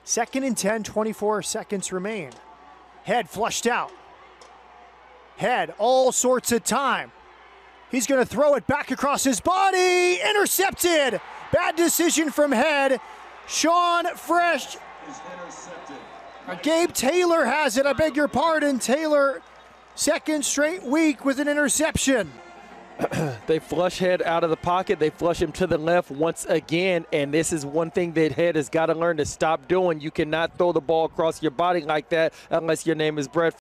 2nd and 10, 24 seconds remain. Head flushed out. Head, all sorts of time. He's going to throw it back across his body. Intercepted. Bad decision from Head. Sean Fresh. Gabe Taylor has it. I beg your pardon. Taylor, second straight week with an interception. They flush Head out of the pocket. They flush him to the left once again, and this is one thing that Head has got to learn to stop doing. You cannot throw the ball across your body like that unless your name is Brett.